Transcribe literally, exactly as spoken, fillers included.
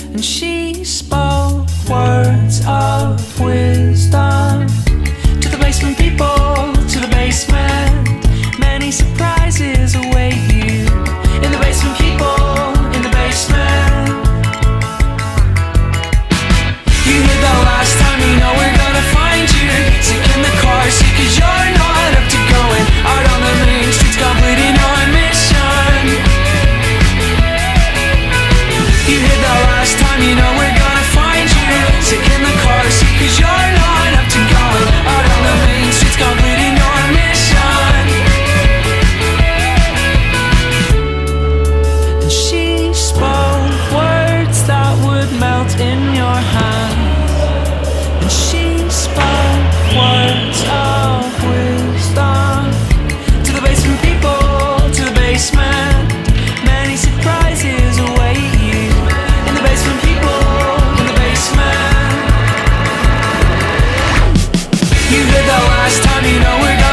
and she spoke words of wisdom to the basement people, to the basement. Many surprises await you in the basement, people, in the basement. You heard that last time, you know we're gonna find you sick in the car seat, cause you're not up to going out on the main streets, completing your mission. You heard that last time, you know we're gonna find you sick in the car seat, cause you're not up to going out on the main streets, completing your mission. And she spoke words that would melt in your hand, and she spoke words of wisdom to the basement people, to the basement. Many surprises await you in the basement, people, in the basement. You heard that last time, you know we're gonna